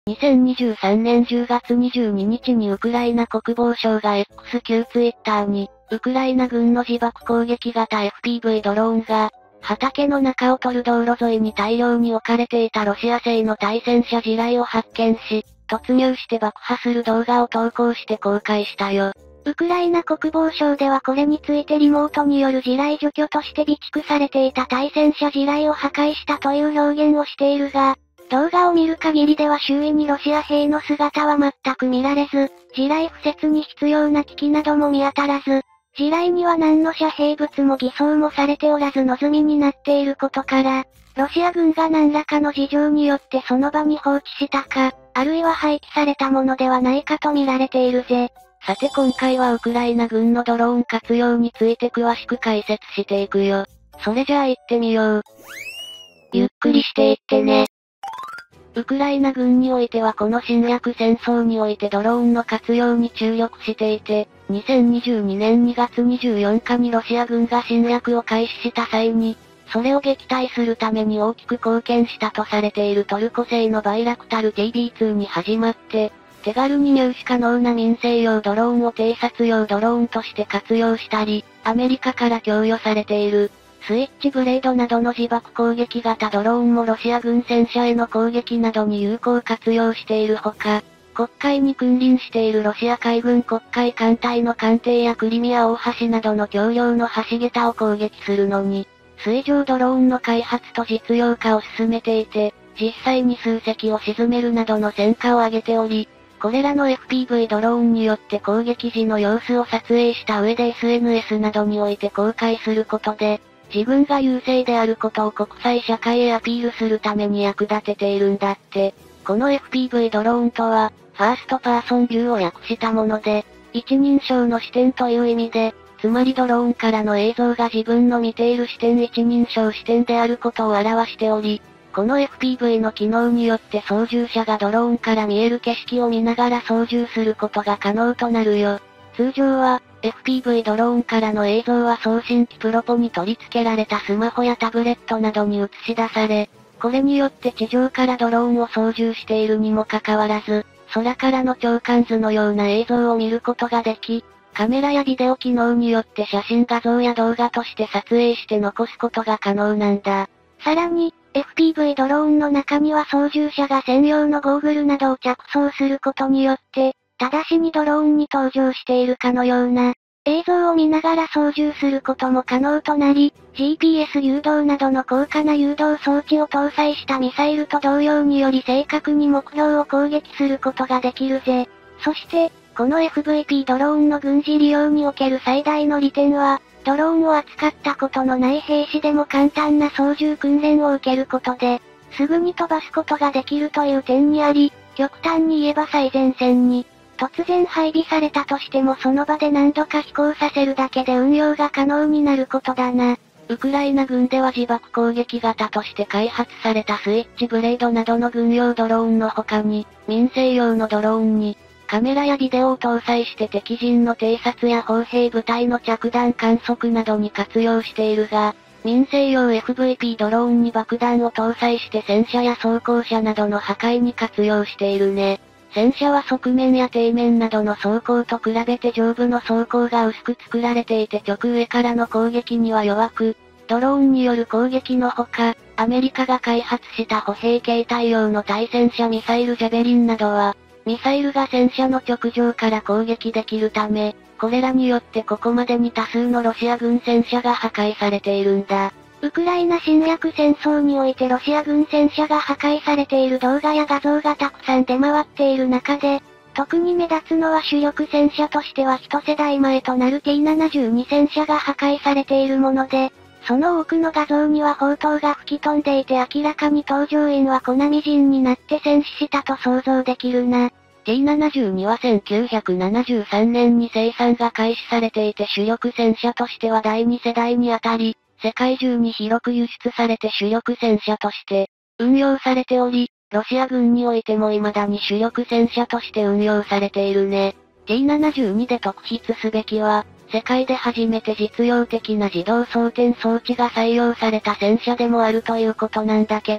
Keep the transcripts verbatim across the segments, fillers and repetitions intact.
にせんにじゅうさんねんじゅうがつにじゅうににちにウクライナ国防省が エックス 旧ツイッターに、ウクライナ軍の自爆攻撃型 エフピーブイ ドローンが、畑の中を通る道路沿いに大量に置かれていたロシア製の対戦車地雷を発見し、突入して爆破する動画を投稿して公開したよ。 ウクライナ国防省ではこれについてリモートによる地雷除去として備蓄されていた対戦車地雷を破壊したという表現をしているが、動画を見る限りでは周囲にロシア兵の姿は全く見られず、地雷敷設に必要な機器なども見当たらず、地雷には何の遮蔽物も偽装もされておらず望みになっていることから、ロシア軍が何らかの事情によってその場に放置したか、あるいは廃棄されたものではないかと見られているぜ。 さて今回はウクライナ軍のドローン活用について詳しく解説していくよ。それじゃあ行ってみよう。 ゆっくりしていってね。 ウクライナ軍においてはこの侵略戦争においてドローンの活用に注力していて、にせんにじゅうにねんにがつにじゅうよっかにロシア軍が侵略を開始した際に、それを撃退するために大きく貢献したとされているトルコ製のバイラクタル ティービーツー に始まって、手軽に入手可能な民生用ドローンを偵察用ドローンとして活用したり、アメリカから供与されている、スイッチブレードなどの自爆攻撃型ドローンもロシア軍戦車への攻撃などに有効活用しているほか、黒海に君臨しているロシア海軍黒海艦隊の艦艇やクリミア大橋などの橋梁の橋桁を攻撃するのに、水上ドローンの開発と実用化を進めていて、実際に数隻を沈めるなどの戦果を上げており、これらの エフピーブイ ドローンによって攻撃時の様子を撮影した上で エスエヌエス などにおいて公開することで、自分が優勢であることを国際社会へアピールするために役立てているんだって。この エフピーブイ ドローンとは、ファーストパーソンビューを訳したもので、一人称の視点という意味で、つまりドローンからの映像が自分の見ている視点一人称視点であることを表しており、この エフピーブイ の機能によって操縦者がドローンから見える景色を見ながら操縦することが可能となるよ。通常は、エフピーブイ ドローンからの映像は送信機プロポに取り付けられたスマホやタブレットなどに映し出され、これによって地上からドローンを操縦しているにもかかわらず、空からの長官図のような映像を見ることができ、カメラやビデオ機能によって写真画像や動画として撮影して残すことが可能なんだ。 さらに、エフピーブイ ドローンの中には操縦者が専用のゴーグルなどを着装することによって、直ちにドローンに登場しているかのような、映像を見ながら操縦することも可能となり、ジーピーエス 誘導などの高価な誘導装置を搭載したミサイルと同様により正確に目標を攻撃することができるぜ。そして、この エフブイピー ドローンの軍事利用における最大の利点は、ドローンを扱ったことのない兵士でも簡単な操縦訓練を受けることで、すぐに飛ばすことができるという点にあり、極端に言えば最前線に、突然配備されたとしてもその場で何度か飛行させるだけで運用が可能になることだな。 ウクライナ軍では自爆攻撃型として開発されたスイッチブレードなどの軍用ドローンの他に、民生用のドローンに、カメラやビデオを搭載して敵陣の偵察や砲兵部隊の着弾観測などに活用しているが、民生用 エフブイピー ドローンに爆弾を搭載して戦車や装甲車などの破壊に活用しているね。戦車は側面や底面などの装甲と比べて上部の装甲が薄く作られていて直上からの攻撃には弱く、ドローンによる攻撃のほか、アメリカが開発した歩兵携帯用の対戦車ミサイルジャベリンなどは、ミサイルが戦車の直上から攻撃できるため、これらによってここまでに多数のロシア軍戦車が破壊されているんだ。 ウクライナ侵略戦争においてロシア軍戦車が破壊されている動画や画像がたくさん出回っている中で、特に目立つのは主力戦車としては一世代前となる ティーななじゅうに 戦車が破壊されているもので、その多くの画像には砲塔が吹き飛んでいて明らかに搭乗員は粉みじんになって戦死したと想像できるな。 ティーななじゅうに はせんきゅうひゃくななじゅうさんねんに生産が開始されていて主力戦車としてはだいに世代にあたり、世界中に広く輸出されて主力戦車として運用されており、ロシア軍においても未だに主力戦車として運用されているね。ティーななじゅうに で特筆すべきは、世界で初めて実用的な自動装填装置が採用された戦車でもあるということなんだけど、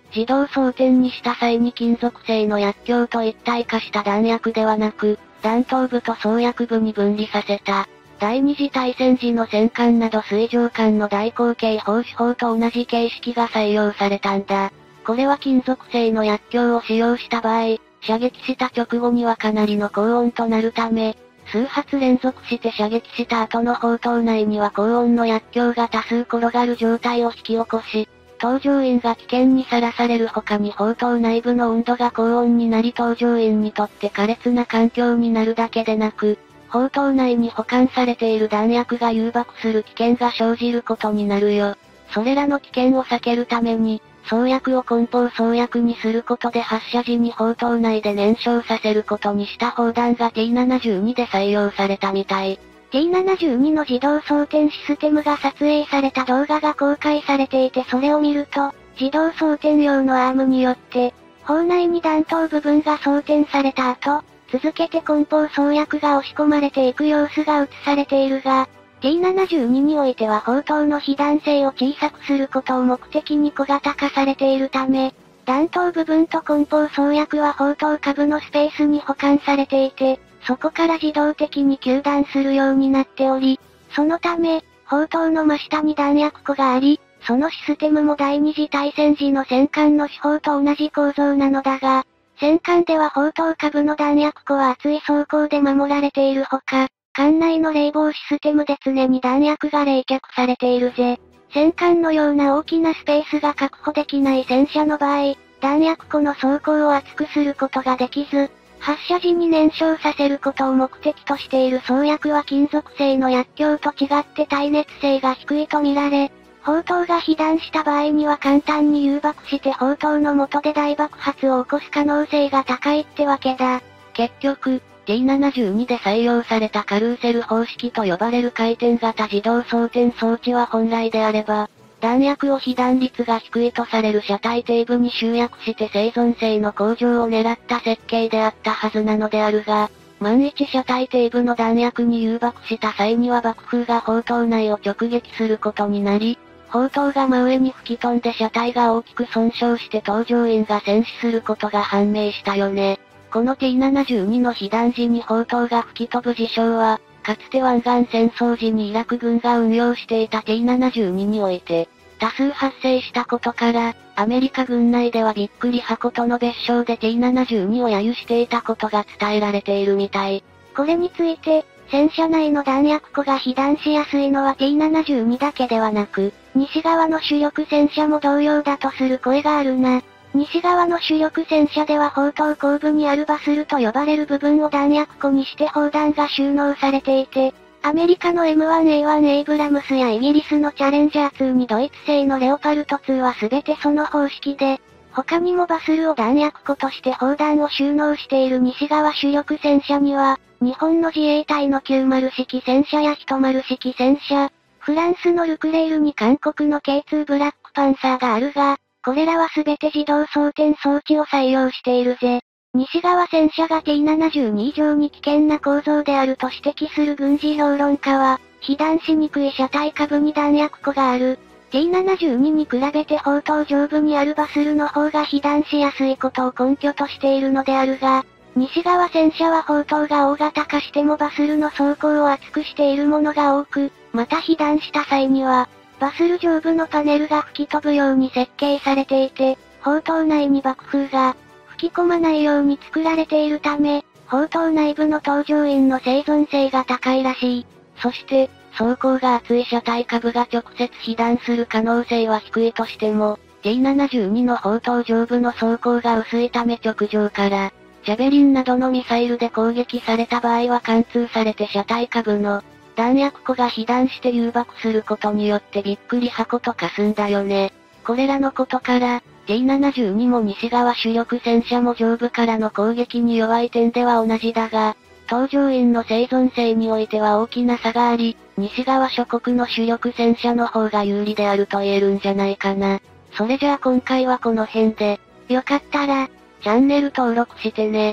自動装填にした際に金属製の薬莢と一体化した弾薬ではなく、弾頭部と装薬部に分離させた。第二次大戦時の戦艦など水上艦の大口径砲手砲と同じ形式が採用されたんだ。これは金属製の薬莢を使用した場合、射撃した直後にはかなりの高温となるため、数発連続して射撃した後の砲塔内には高温の薬莢が多数転がる状態を引き起こし、搭乗員が危険にさらされる他に砲塔内部の温度が高温になり搭乗員にとって苛烈な環境になるだけでなく、砲塔内に保管されている弾薬が誘爆する危険が生じることになるよ。それらの危険を避けるために、装薬を梱包装薬にすることで発射時に砲塔内で燃焼させることにした砲弾が ティーななじゅうに で採用されたみたい。 ティーななじゅうに の自動装填システムが撮影された動画が公開されていてそれを見ると、自動装填用のアームによって、砲内に弾頭部分が装填された後、続けて梱包装薬が押し込まれていく様子が映されているが、ティーななじゅうに においては砲塔の被弾性を小さくすることを目的に小型化されているため、弾頭部分と梱包装薬は砲塔下部のスペースに保管されていて、そこから自動的に糾弾するようになっており、そのため、砲塔の真下に弾薬庫があり、そのシステムも第二次大戦時の戦艦の手法と同じ構造なのだが、戦艦では砲塔下部の弾薬庫は厚い装甲で守られているほか、艦内の冷房システムで常に弾薬が冷却されているぜ。戦艦のような大きなスペースが確保できない戦車の場合、弾薬庫の装甲を厚くすることができず、発射時に燃焼させることを目的としている装薬は金属製の薬莢と違って耐熱性が低いと見られ、砲塔が被弾した場合には簡単に誘爆して砲塔の下で大爆発を起こす可能性が高いってわけだ。 結局、ティーななじゅうに で採用されたカルーセル方式と呼ばれる回転型自動装填装置は本来であれば、弾薬を被弾率が低いとされる車体底部に集約して生存性の向上を狙った設計であったはずなのであるが、万一車体底部の弾薬に誘爆した際には爆風が砲塔内を直撃することになり、砲塔が真上に吹き飛んで車体が大きく損傷して搭乗員が戦死することが判明したよね。この ティーななじゅうに の被弾時に砲塔が吹き飛ぶ事象は、かつて湾岸戦争時にイラク軍が運用していた ティーななじゅうに において、多数発生したことから、アメリカ軍内ではびっくり箱との別称で ティーななじゅうに を揶揄していたことが伝えられているみたい。 これについて、戦車内の弾薬庫が被弾しやすいのは ティーななじゅうに だけではなく、西側の主力戦車も同様だとする声があるな。西側の主力戦車では砲塔後部にあるバスルと呼ばれる部分を弾薬庫にして砲弾が収納されていて、アメリカの エムワンエーワン エイブラムスやイギリスのチャレンジャーツーにドイツ製のレオパルトツーは全てその方式で、他にもバスルを弾薬庫として砲弾を収納している西側主力戦車には、日本の自衛隊のきゅうじゅう式戦車やひとじゅう式戦車、フランスのルクレールに韓国の ケーツー ブラックパンサーがあるが、これらは全て自動装填装置を採用しているぜ。西側戦車が ティーななじゅうに 以上に危険な構造であると指摘する軍事評論家は、被弾しにくい車体下部に弾薬庫がある。ティーななじゅうに に比べて砲塔上部にあるバスルの方が被弾しやすいことを根拠としているのであるが、西側戦車は砲塔が大型化してもバスルの装甲を厚くしているものが多く、また被弾した際には、バスル上部のパネルが吹き飛ぶように設計されていて、砲塔内に爆風が吹き込まないように作られているため、砲塔内部の搭乗員の生存性が高いらしい。 そして、装甲が厚い車体下部が直接被弾する可能性は低いとしても、ティーななじゅうに の砲塔上部の装甲が薄いため直上から、ジャベリンなどのミサイルで攻撃された場合は貫通されて車体下部の弾薬庫が被弾して誘爆することによってびっくり箱と化すんだよね。これらのことから、ティーななじゅうに も西側主力戦車も上部からの攻撃に弱い点では同じだが、搭乗員の生存性においては大きな差があり、西側諸国の主力戦車の方が有利であると言えるんじゃないかな。それじゃあ今回はこの辺で、 よかったら、 チャンネル登録してね。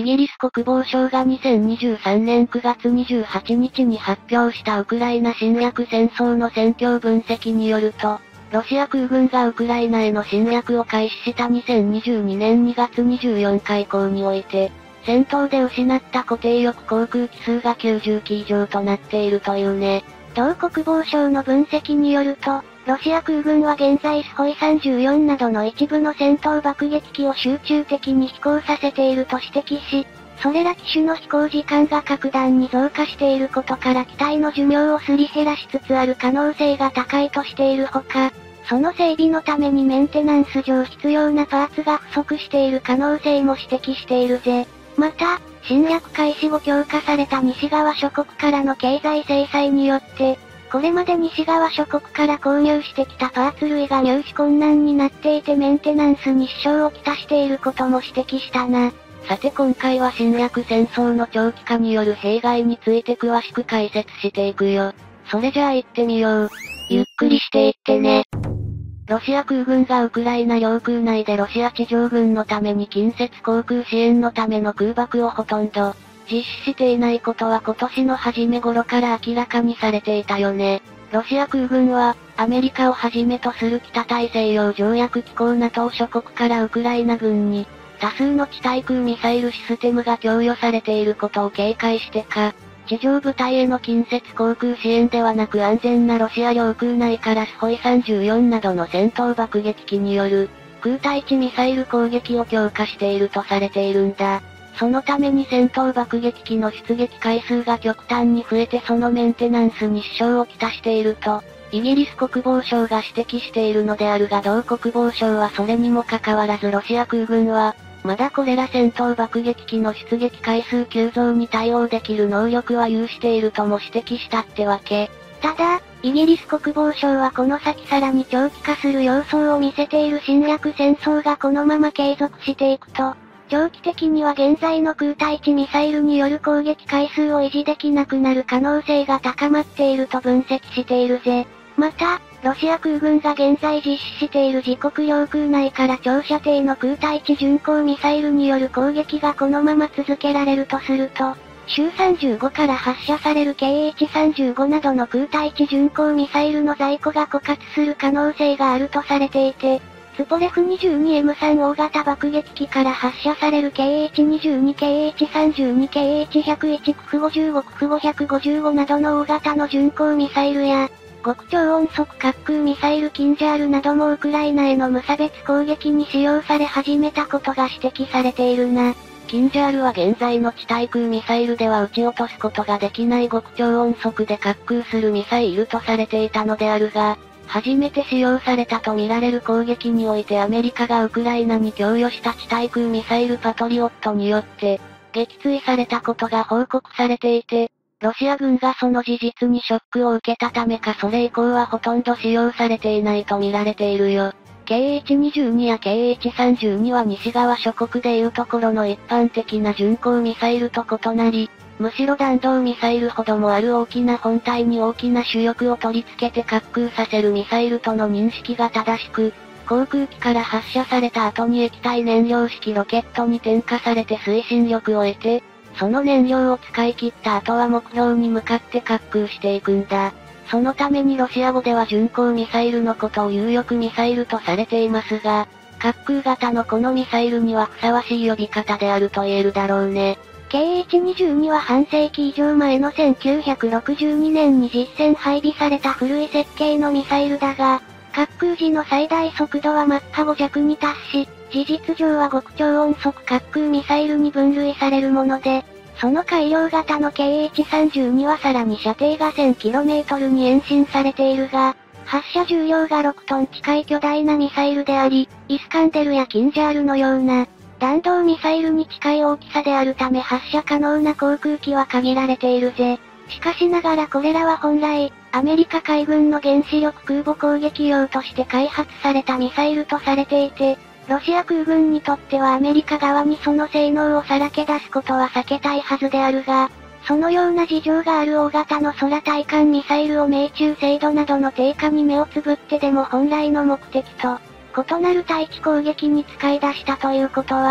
ギリス国防省がにせんにじゅうさんねんくがつにじゅうはちにちに発表したウクライナ侵略戦争の戦況分析によると、ロシア空軍がウクライナへの侵略を開始したにせんにじゅうにねんにがつにじゅうよっか以降において、戦闘で失った固定翼航空機数がきゅうじゅうき以上となっているというね。 同国防省の分析によると、ロシア空軍は現在スホイさんじゅうよんなどの一部の戦闘爆撃機を集中的に飛行させていると指摘し、それら機種の飛行時間が格段に増加していることから機体の寿命をすり減らしつつある可能性が高いとしているほか、その整備のためにメンテナンス上必要なパーツが不足している可能性も指摘しているぜ。また、侵略開始後強化された西側諸国からの経済制裁によって、これまで西側諸国から購入してきたパーツ類が入手困難になっていてメンテナンスに支障をきたしていることも指摘したな。 さて今回は侵略戦争の長期化による弊害について詳しく解説していくよ。それじゃあ行ってみよう。 ゆっくりしていってね。 ロシア空軍がウクライナ領空内でロシア地上軍のために近接航空支援のための空爆をほとんど実施していないことは今年の初め頃から明らかにされていたよね。ロシア空軍は、アメリカをはじめとする北大西洋条約機構 ナトー 諸国からウクライナ軍に、多数の地対空ミサイルシステムが供与されていることを警戒してか、地上部隊への近接航空支援ではなく安全なロシア領空内からスホイさんじゅうよんなどの戦闘爆撃機による、空対地ミサイル攻撃を強化しているとされているんだ。そのために戦闘爆撃機の出撃回数が極端に増えてそのメンテナンスに支障をきたしていると、イギリス国防省が指摘しているのであるが同国防省はそれにもかかわらずロシア空軍は、まだこれら戦闘爆撃機の出撃回数急増に対応できる能力は有しているとも指摘したってわけ。 ただ、イギリス国防省はこの先さらに長期化する様相を見せている侵略戦争がこのまま継続していくと、長期的には現在の空対地ミサイルによる攻撃回数を維持できなくなる可能性が高まっていると分析しているぜ。また、ロシア空軍が現在実施している自国領空内から長射程の空対地巡航ミサイルによる攻撃がこのまま続けられるとすると、シュさんじゅうごから発射される ケーエイチさんじゅうご などの空対地巡航ミサイルの在庫が枯渇する可能性があるとされていて、ツポレフ にじゅうにエムさん 大型爆撃機から発射される ケーエイチにじゅうに、ケーエイチさんじゅうに、ケーエイチひゃくいち、クフごじゅうご、クフごひゃくごじゅうごなどの大型の巡航ミサイルや、極超音速滑空ミサイルキンジャールなどもウクライナへの無差別攻撃に使用され始めたことが指摘されているな。 キンジャールは現在の地対空ミサイルでは撃ち落とすことができない極超音速で滑空するミサイルとされていたのであるが、初めて使用されたとみられる攻撃においてアメリカがウクライナに供与した地対空ミサイルパトリオットによって、撃墜されたことが報告されていて、ロシア軍がその事実にショックを受けたためかそれ以降はほとんど使用されていないと見られているよ。ケーエイチにじゅうに や ケーエイチさんじゅうに は西側諸国でいうところの一般的な巡航ミサイルと異なり、むしろ弾道ミサイルほどもある大きな本体に大きな主翼を取り付けて滑空させるミサイルとの認識が正しく、航空機から発射された後に液体燃料式ロケットに点火されて推進力を得て、その燃料を使い切った後は目標に向かって滑空していくんだ。そのためにロシア語では巡航ミサイルのことを有力ミサイルとされていますが、滑空型のこのミサイルにはふさわしい呼び方であると言えるだろうね。 ケーエイチにじゅうに は半世紀以上前のせんきゅうひゃくろくじゅうにねんに実戦配備された古い設計のミサイルだが、滑空時の最大速度はマッハご弱に達し、事実上は極超音速滑空ミサイルに分類されるもので、その改良型の ケーエイチさんじゅうに はさらに射程が せんキロメートル に延伸されているが、発射重量がろくトン近い巨大なミサイルであり、イスカンデルやキンジャールのような、弾道ミサイルに近い大きさであるため発射可能な航空機は限られているぜ。しかしながらこれらは本来、アメリカ海軍の原子力空母攻撃用として開発されたミサイルとされていて、ロシア空軍にとってはアメリカ側にその性能をさらけ出すことは避けたいはずであるが、そのような事情がある大型の空対艦ミサイルを命中精度などの低下に目をつぶってでも本来の目的と、異なる対地攻撃に使い出したということは、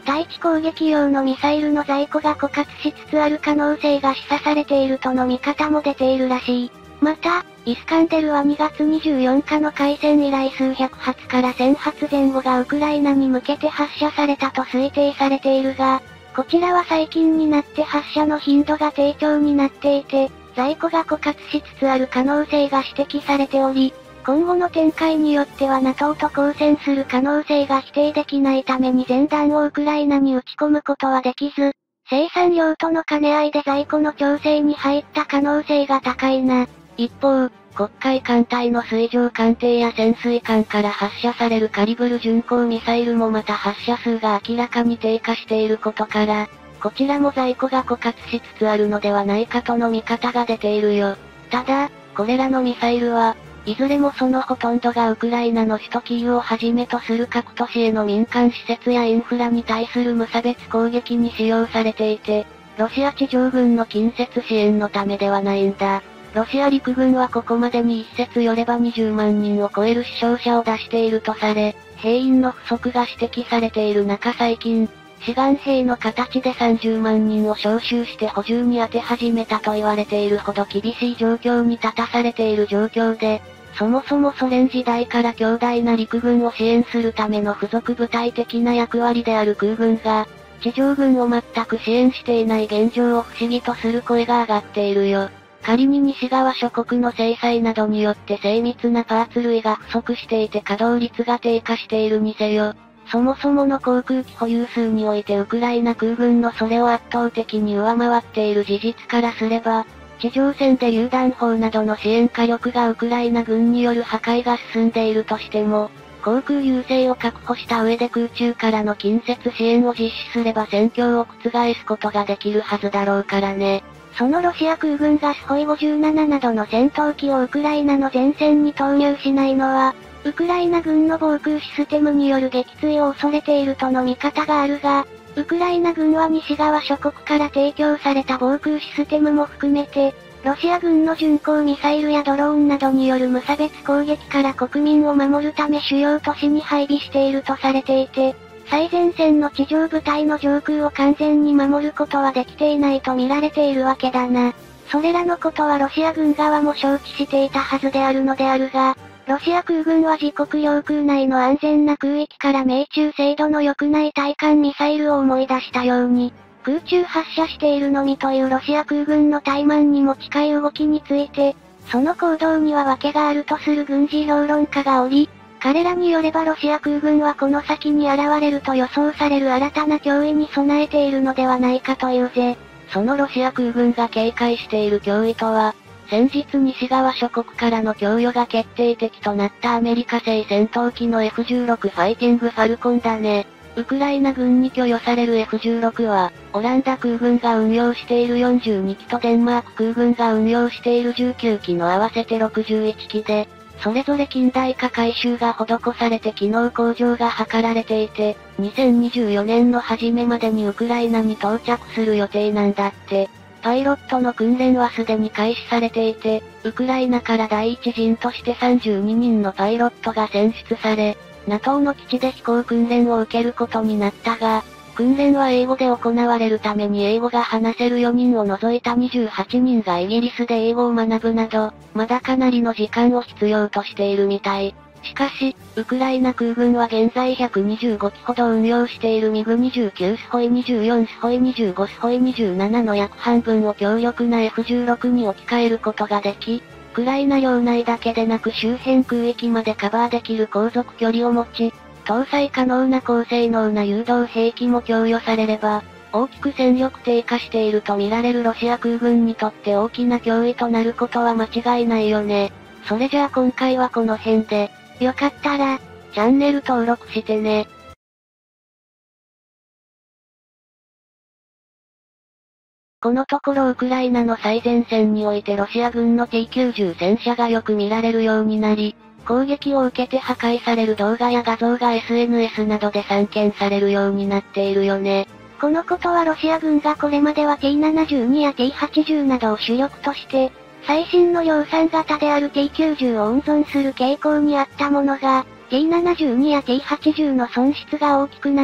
対地攻撃用のミサイルの在庫が枯渇しつつある可能性が示唆されているとの見方も出ているらしい。また、イスカンデルはにがつにじゅうよっかの開戦以来数百発からせん発前後がウクライナに向けて発射されたと推定されているが、こちらは最近になって発射の頻度が低調になっていて、在庫が枯渇しつつある可能性が指摘されており、今後の展開によっては ナトー と交戦する可能性が否定できないために全弾をウクライナに撃ち込むことはできず、生産量との兼ね合いで在庫の調整に入った可能性が高いな。 一方、黒海艦隊の水上艦艇や潜水艦から発射されるカリブル巡航ミサイルもまた発射数が明らかに低下していることから、こちらも在庫が枯渇しつつあるのではないかとの見方が出ているよ。ただ、これらのミサイルは、いずれもそのほとんどがウクライナの首都キーウをはじめとする各都市への民間施設やインフラに対する無差別攻撃に使用されていて、ロシア地上軍の近接支援のためではないんだ。ロシア陸軍はここまでに一説よればにじゅうまんにんを超える死傷者を出しているとされ、兵員の不足が指摘されている中最近、志願兵の形でさんじゅうまんにんを招集して補充に当て始めたと言われているほど厳しい状況に立たされている状況で、そもそもソ連時代から強大な陸軍を支援するための付属部隊的な役割である空軍が、地上軍を全く支援していない現状を不思議とする声が上がっているよ。仮に西側諸国の制裁などによって精密なパーツ類が不足していて稼働率が低下しているにせよ、そもそもの航空機保有数においてウクライナ空軍のそれを圧倒的に上回っている事実からすれば、地上戦で榴弾砲などの支援火力がウクライナ軍による破壊が進んでいるとしても、航空優勢を確保した上で空中からの近接支援を実施すれば戦況を覆すことができるはずだろうからね。 そのロシア空軍がスホイごじゅうなななどの戦闘機をウクライナの前線に投入しないのは、ウクライナ軍の防空システムによる撃墜を恐れているとの見方があるが、ウクライナ軍は西側諸国から提供された防空システムも含めて、ロシア軍の巡航ミサイルやドローンなどによる無差別攻撃から国民を守るため主要都市に配備しているとされていて、最前線の地上部隊の上空を完全に守ることはできていないと見られているわけだな。それらのことはロシア軍側も承知していたはずであるのであるが、ロシア空軍は自国領空内の安全な空域から命中精度の良くない対艦ミサイルを思い出したように、空中発射しているのみというロシア空軍の怠慢にも近い動きについて、その行動には訳があるとする軍事評論家がおり、彼らによればロシア空軍はこの先に現れると予想される新たな脅威に備えているのではないかというぜ。 そのロシア空軍が警戒している脅威とは、先日西側諸国からの供与が決定的となったアメリカ製戦闘機の エフじゅうろく ファイティングファルコンだね。ウクライナ軍に供与される エフじゅうろく は、オランダ空軍が運用しているよんじゅうにきとデンマーク空軍が運用しているじゅうきゅうきの合わせてろくじゅういちきで、それぞれ近代化改修が施されて機能向上が図られていて、にせんにじゅうよねんの初めまでにウクライナに到着する予定なんだって。パイロットの訓練はすでに開始されていて、ウクライナから第一陣としてさんじゅうににんのパイロットが選出され、ナトー の基地で飛行訓練を受けることになったが、訓練は英語で行われるために英語が話せるよにんを除いたにじゅうはちにんがイギリスで英語を学ぶなど、まだかなりの時間を必要としているみたい。しかし、ウクライナ空軍は現在ひゃくにじゅうごきほど運用しているミグにじゅうきゅうスホイにじゅうよんスホイにじゅうごスホイにじゅうななの約半分を強力な エフじゅうろく に置き換えることができ、ウクライナ領内だけでなく周辺空域までカバーできる航続距離を持ち、搭載可能な高性能な誘導兵器も供与されれば、大きく戦力低下していると見られるロシア空軍にとって大きな脅威となることは間違いないよね。それじゃあ今回はこの辺で、よかったら、チャンネル登録してね。このところウクライナの最前線においてロシア軍の ティーきゅうじゅう 戦車がよく見られるようになり、攻撃を受けて破壊される動画や画像が エスエヌエス などで散見されるようになっているよね。 このことはロシア軍がこれまでは ティーななじゅうに や ティーはちじゅう などを主力として、最新の量産型である ティーきゅうじゅう を温存する傾向にあったものが、ティーななじゅうに や ティーはちじゅう の損失が大きくなり、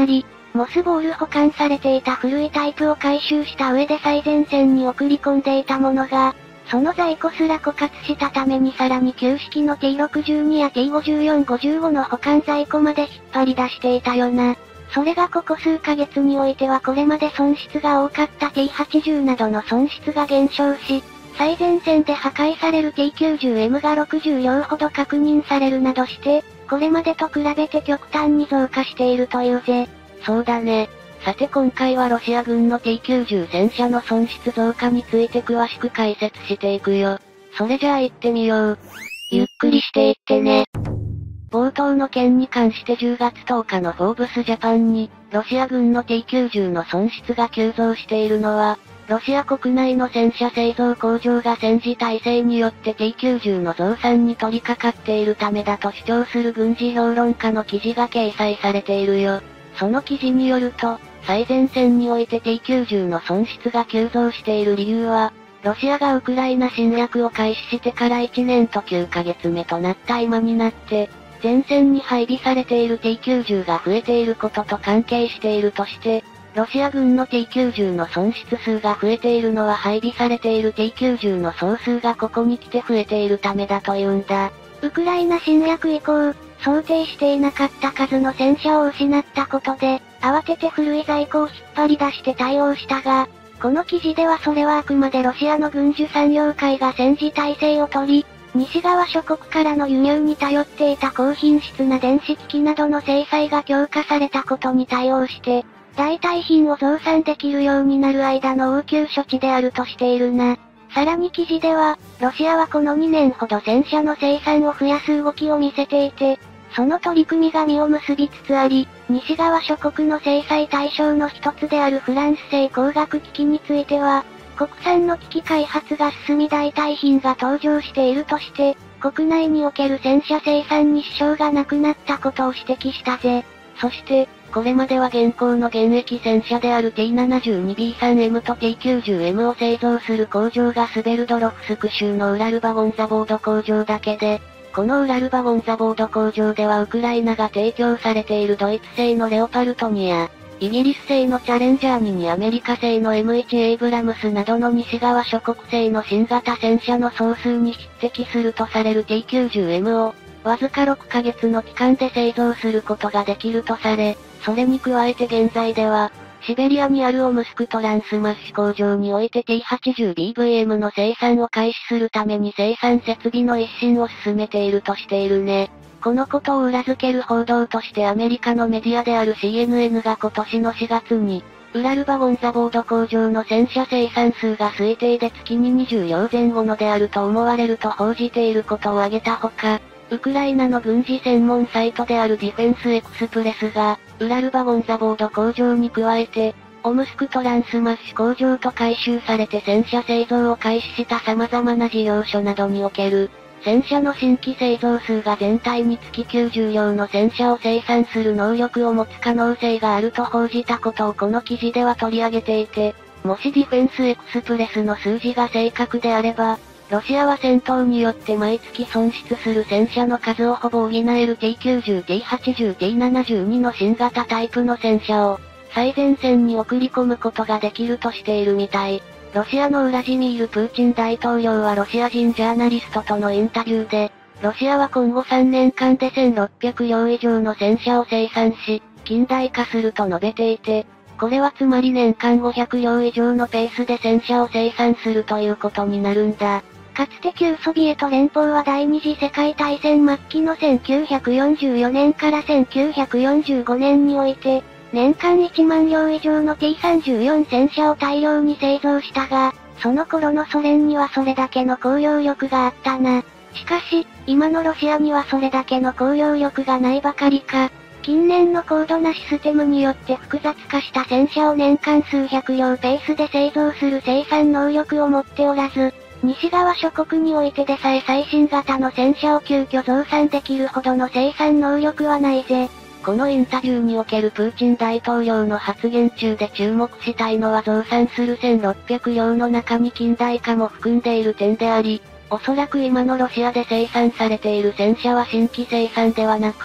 モスボール保管されていた古いタイプを回収した上で最前線に送り込んでいたものが、その在庫すら枯渇したためにさらに旧式の ティーろくじゅうに や ティーごじゅうよん、ごじゅうごの保管在庫まで引っ張り出していたよな。それがここ数ヶ月においてはこれまで損失が多かった ティーはちじゅう などの損失が減少し、最前線で破壊される ティーきゅうじゅうエム がろくじゅう両ほど確認されるなどして、これまでと比べて極端に増加しているというぜ。 そうだね。さて今回はロシア軍の ティーきゅうじゅう 戦車の損失増加について詳しく解説していくよ。それじゃあ行ってみよう。 ゆっくりしていってね。 冒頭の件に関してじゅうがつとおかのフォーブスジャパンに、ロシア軍の ティーきゅうじゅう の損失が急増しているのは、ロシア国内の戦車製造工場が戦時体制によって ティーきゅうじゅう の増産に取り掛かっているためだと主張する軍事評論家の記事が掲載されているよ。その記事によると、最前線において ティーきゅうじゅう の損失が急増している理由は、ロシアがウクライナ侵略を開始してからいちねんときゅうかげつめとなった今になって、前線に配備されている ティーきゅうじゅう が増えていることと関係しているとして、ロシア軍の ティーきゅうじゅう の損失数が増えているのは配備されている ティーきゅうじゅう の総数がここに来て増えているためだというんだ。 ウクライナ侵略以降、想定していなかった数の戦車を失ったことで、慌てて古い在庫を引っ張り出して対応したが、この記事ではそれはあくまでロシアの軍需産業界が戦時体制を取り、西側諸国からの輸入に頼っていた高品質な電子機器などの制裁が強化されたことに対応して、代替品を増産できるようになる間の応急処置であるとしているな。さらに記事では、ロシアはこのにねんほど戦車の生産を増やす動きを見せていて、その取り組みが実を結びつつあり、西側諸国の制裁対象の一つであるフランス製光学機器については、国産の機器開発が進み代替品が登場しているとして、国内における戦車生産に支障がなくなったことを指摘したぜ。 そして、これまでは現行の現役戦車である ティーななじゅうにビースリーエム と ティーきゅうじゅうエム を製造する工場がスベルドロフスク州のウラルバゴンザボード工場だけで、このウラルバゴンザボード工場ではウクライナが提供されているドイツ製のレオパルトにや、イギリス製のチャレンジャーににアメリカ製の エムワン エイブラムスなどの西側諸国製の新型戦車の総数に匹敵するとされる ティーきゅうじゅうエム を、わずかろっかげつの期間で製造することができるとされ、それに加えて現在では、シベリアにあるオムスクトランスマッシュ工場において ティーはちじゅうビーブイエム の生産を開始するために生産設備の一新を進めているとしているね。このことを裏付ける報道としてアメリカのメディアである シーエヌエヌ が今年のしがつに、ウラルバゴンザボード工場の戦車生産数が推定で月ににじゅう両前後のであると思われると報じていることを挙げたほか、ウクライナの軍事専門サイトであるディフェンスエクスプレスが、ウラルバゴンザボード工場に加えて、オムスクトランスマッシュ工場と回収されて戦車製造を開始した様々な事業所などにおける、戦車の新規製造数が全体につききゅうじゅう両の戦車を生産する能力を持つ可能性があると報じたことをこの記事では取り上げていて、もしディフェンスエクスプレスの数字が正確であれば、ロシアは戦闘によって毎月損失する戦車の数をほぼ補える ティーきゅうじゅう、ティーはちじゅう、ティーななじゅうに の新型タイプの戦車を、最前線に送り込むことができるとしているみたい。ロシアのウラジミール・プーチン大統領はロシア人ジャーナリストとのインタビューで、ロシアは今後さんねんかんでせんろっぴゃく両以上の戦車を生産し、近代化すると述べていて、これはつまり年間ごひゃく両以上のペースで戦車を生産するということになるんだ。 かつて旧ソビエト連邦は第二次世界大戦末期のせんきゅうひゃくよんじゅうよねんからせんきゅうひゃくよんじゅうごねんにおいて、年間いちまん両以上の ティーさんじゅうよん 戦車を大量に製造したが、その頃のソ連にはそれだけの工業力があったな。しかし、今のロシアにはそれだけの工業力がないばかりか、近年の高度なシステムによって複雑化した戦車を年間数百両ペースで製造する生産能力を持っておらず、西側諸国においてでさえ最新型の戦車を急遽増産できるほどの生産能力はないぜ。 このインタビューにおけるプーチン大統領の発言中で注目したいのは増産するせんろっぴゃく両の中に近代化も含んでいる点であり、おそらく今のロシアで生産されている戦車は新規生産ではなく、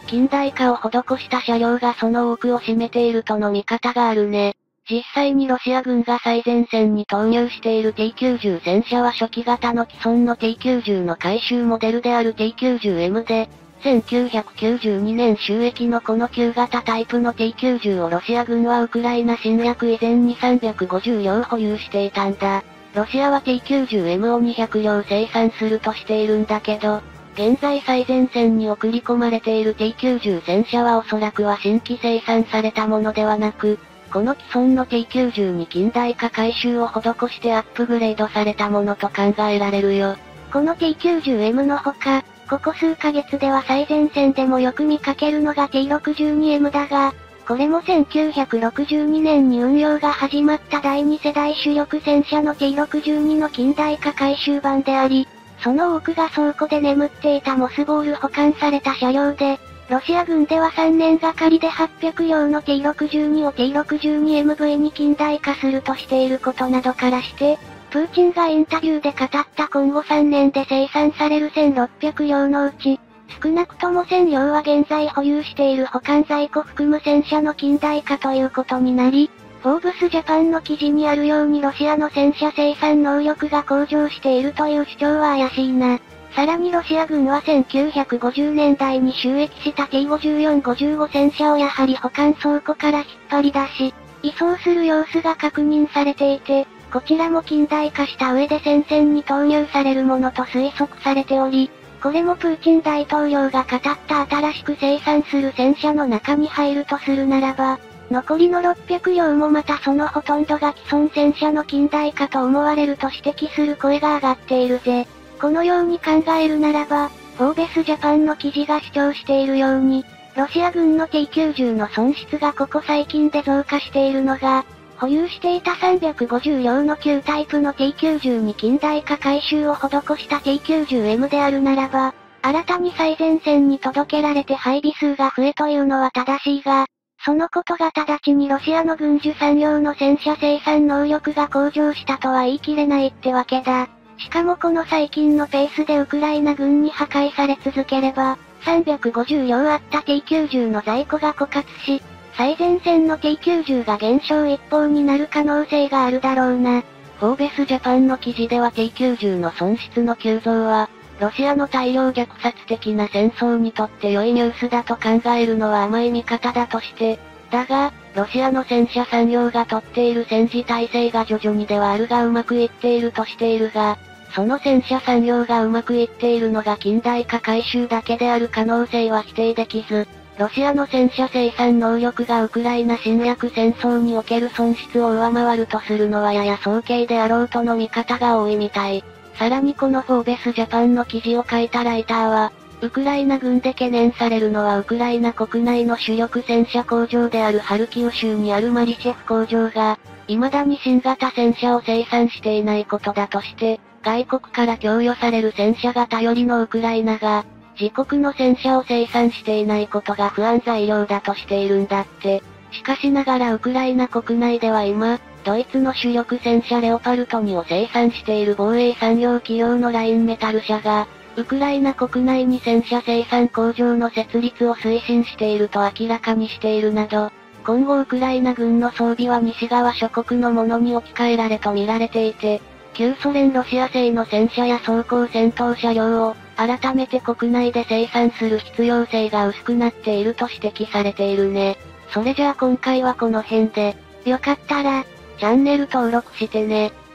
近代化を施した車両がその多くを占めているとの見方があるね。実際にロシア軍が最前線に投入している ティーきゅうじゅう 戦車は初期型の既存の ティーきゅうじゅう の改修モデルである ティーきゅうじゅうエム で、せんきゅうひゃくきゅうじゅうにねん収益のこの旧型タイプの ティーきゅうじゅう をロシア軍はウクライナ侵略以前にさんびゃくごじゅうりょう保有していたんだ。ロシアは ティーきゅうじゅうエム をにひゃくりょう生産するとしているんだけど、現在最前線に送り込まれている ティーきゅうじゅう 戦車はおそらくは新規生産されたものではなく、この既存の ティーきゅうじゅう に近代化改修を施してアップグレードされたものと考えられるよ。 この ティーきゅうじゅうエム のほか、ここ数ヶ月では最前線でもよく見かけるのが ティーろくじゅうにエム だが、これもせんきゅうひゃくろくじゅうにねんに運用が始まっただいに世代主力戦車の ティーろくじゅうに の近代化改修版であり、その多くが倉庫で眠っていたモスボール保管された車両で、ロシア軍ではさんねんがかりではっぴゃくりょうの ティーろくじゅうに を ティーろくじゅうにエムブイ に近代化するとしていることなどからして、プーチンがインタビューで語った今後さんねんで生産されるせんろっぴゃくりょうのうち、少なくともせんりょうは現在保有している保管在庫含む戦車の近代化ということになり、フォーブスジャパンの記事にあるようにロシアの戦車生産能力が向上しているという主張は怪しいな。さらにロシア軍はせんきゅうひゃくごじゅうねんだいに収益した ティーごじゅうよん、ごじゅうご 戦車をやはり保管倉庫から引っ張り出し、移送する様子が確認されていて、こちらも近代化した上で戦線に投入されるものと推測されており、これもプーチン大統領が語った新しく生産する戦車の中に入るとするならば、残りのろっぴゃくりょうもまたそのほとんどが既存戦車の近代化と思われると指摘する声が上がっているぜ。このように考えるならば、フォーベスジャパンの記事が主張しているように、ロシア軍の ティーきゅうじゅう の損失がここ最近で増加しているのが、保有していたさんびゃくごじゅうりょうの旧タイプの ティーきゅうじゅう に近代化改修を施した ティーきゅうじゅうエム であるならば、新たに最前線に届けられて配備数が増えというのは正しいが、そのことが直ちにロシアの軍需産業の戦車生産能力が向上したとは言い切れないってわけだ。しかもこの最近のペースでウクライナ軍に破壊され続ければ、さんびゃくごじゅうりょうあった ティーきゅうじゅう の在庫が枯渇し、最前線の ティーきゅうじゅう が減少一方になる可能性があるだろうな。 フォーベスジャパンの記事では ティーきゅうじゅう の損失の急増は、ロシアの大量虐殺的な戦争にとって良いニュースだと考えるのは甘い見方だとして、だが、ロシアの戦車産業がとっている戦時体制が徐々にではあるがうまくいっているとしているが、その戦車産業がうまくいっているのが近代化改修だけである可能性は否定できず、ロシアの戦車生産能力がウクライナ侵略戦争における損失を上回るとするのはやや早計であろうとの見方が多いみたい。さらにこのフォーベスジャパンの記事を書いたライターは、ウクライナ軍で懸念されるのはウクライナ国内の主力戦車工場であるハルキウ州にあるマリチェフ工場が、未だに新型戦車を生産していないことだとして、外国から供与される戦車が頼りのウクライナが、自国の戦車を生産していないことが不安材料だとしているんだって。しかしながらウクライナ国内では今、ドイツの主力戦車レオパルトにを生産している防衛産業企業のラインメタル社が、ウクライナ国内に戦車生産工場の設立を推進していると明らかにしているなど、今後ウクライナ軍の装備は西側諸国のものに置き換えられと見られていて、旧ソ連ロシア製の戦車や装甲戦闘車両を、改めて国内で生産する必要性が薄くなっていると指摘されているね。それじゃあ今回はこの辺で、よかったら、チャンネル登録してね。